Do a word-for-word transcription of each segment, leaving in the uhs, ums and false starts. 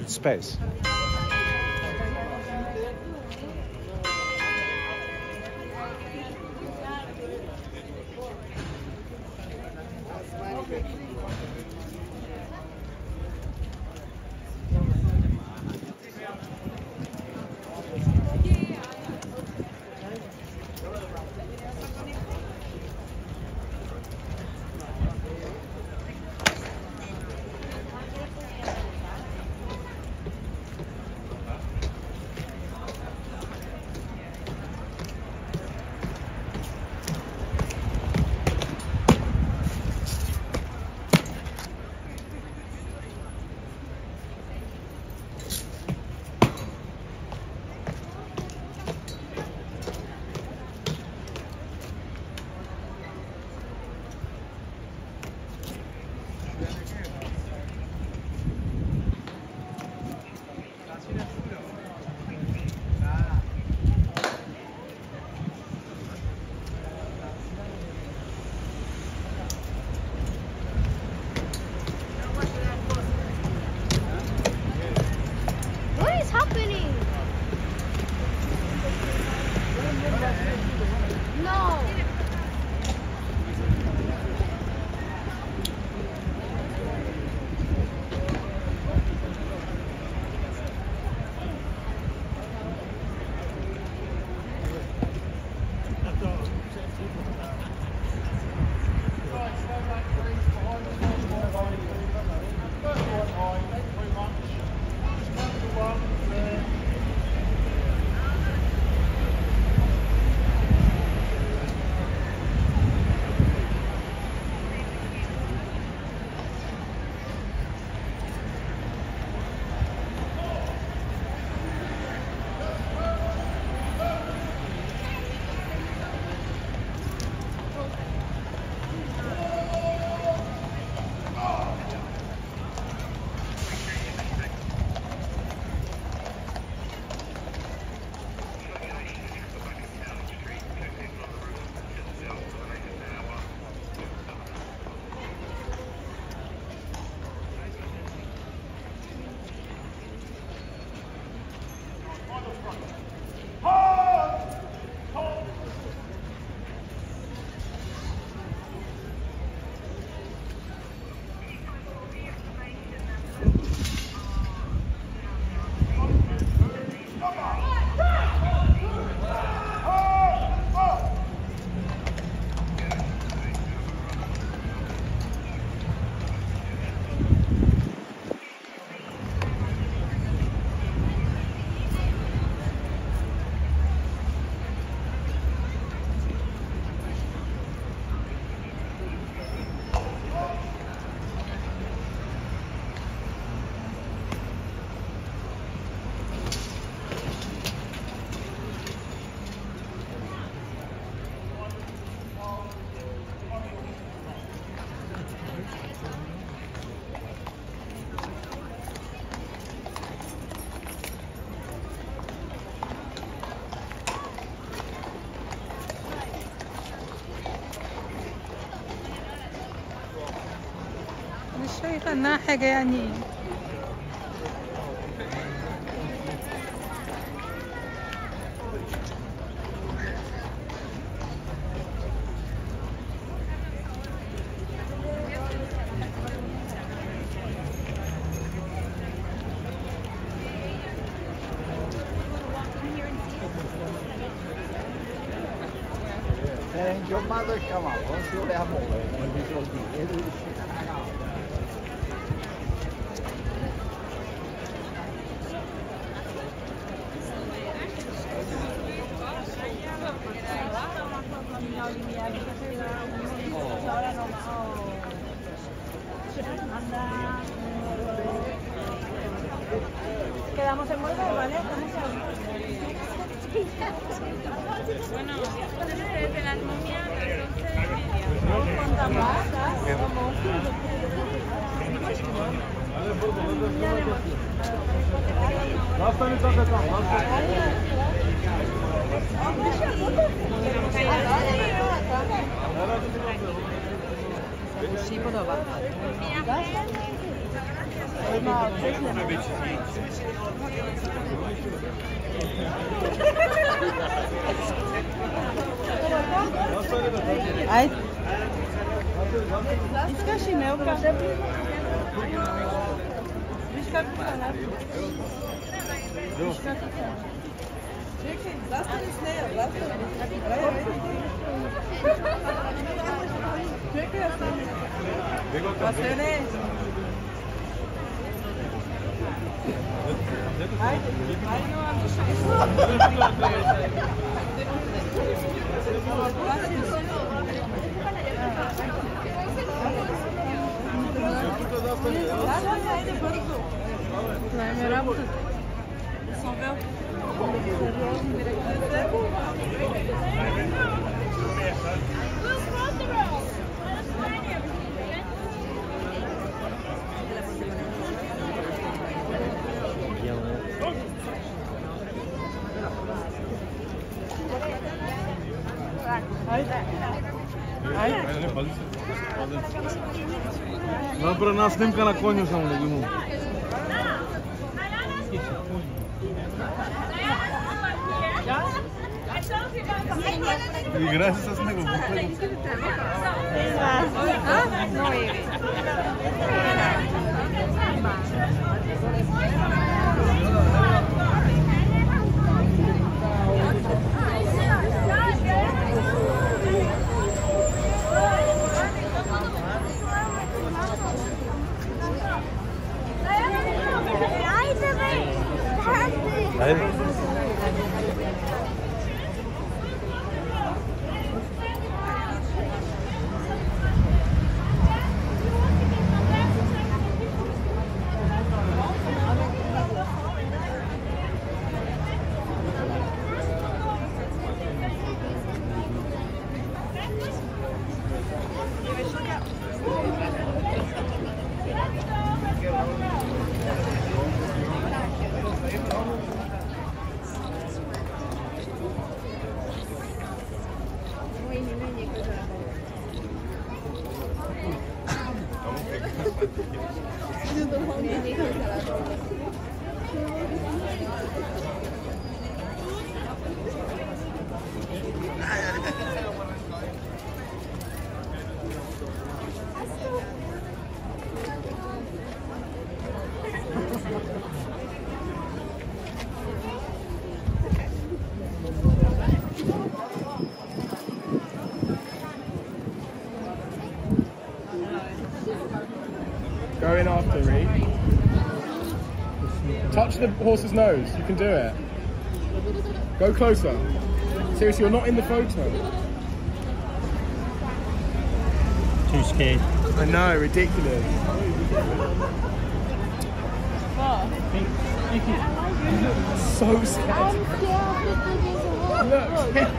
limited space. مش شايفة انها حاجة يعني And your mother come out, once you have more, and this will be it. Quedamos en volver, ¿vale? Bueno, desde las momias, Sí, podoba. Aj. Iskaži Melka. Viš kako to napravi? Viš kako to napravi? Čekaj, zastani s nejo, zastani. Čekaj, ja sam. Pa se ne. Ajde, ajde vam Ajme работать. Направи една снимка на коню само да го имам. Играй се с него. Hayır. Go in after, Reed. Touch the horse's nose. You can do it. Go closer. Seriously, you're not in the photo. Too scared. I know, ridiculous. So scared. Look.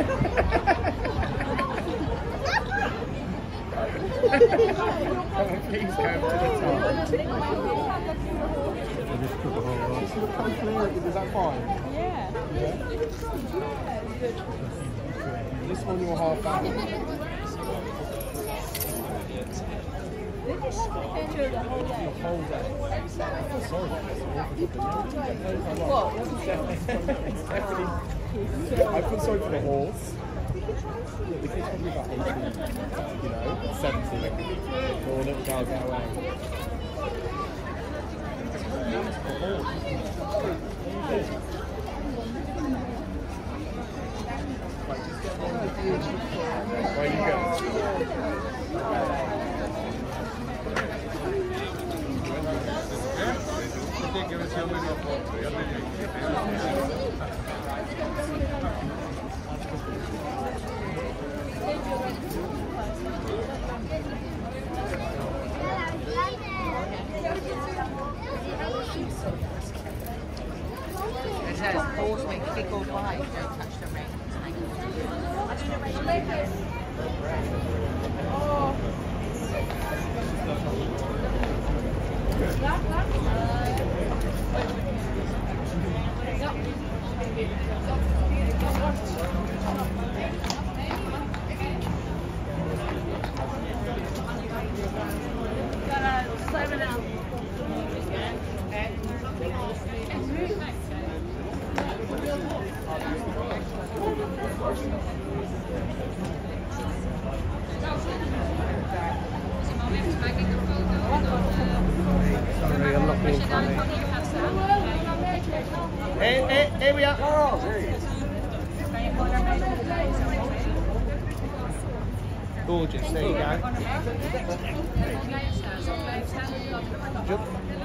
Come on, please go to the top. Is that fine? Yeah. Yeah? This one you're half out. The whole day. Sorry. I feel sorry for the horse. The kid's probably about eighteen, you know, seventeen. Or little girl get away. Where you go? It says horse may kick or bite, don't touch the reins. Got a seven out. Sorry, I'm not being funny. Here, here, here we are. Gorgeous, there you go. Jump.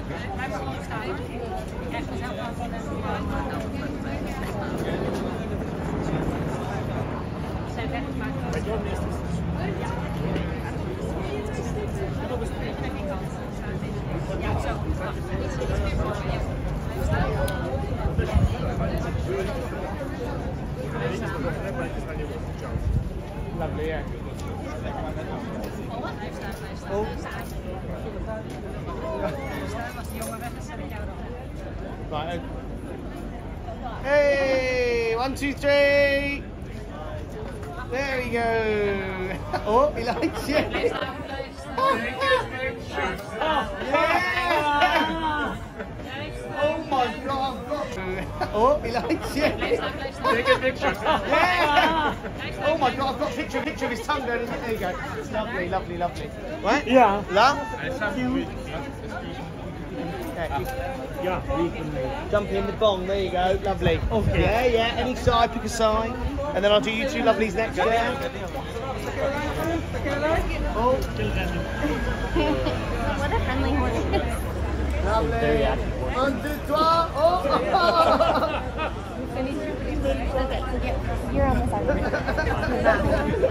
Lovely, yeah. Oh. Right. Hey, one, two, three. There we go. Oh, he likes it. Oh, yeah. Oh my God. Oh, he likes it. Take a picture. Yeah. Oh my God, I've got a picture, a picture of his tongue going in there. There you go. It's lovely, lovely, lovely. Right? Yeah. Love? Yeah. Jump in the bong, there you go, lovely. Okay. Yeah, yeah, any side, pick a side. And then I'll do you two lovelies next, yeah? Oh. What a friendly horse. Lovely. Un, deux, trois, oh! Okay, so get, you're on the side of it.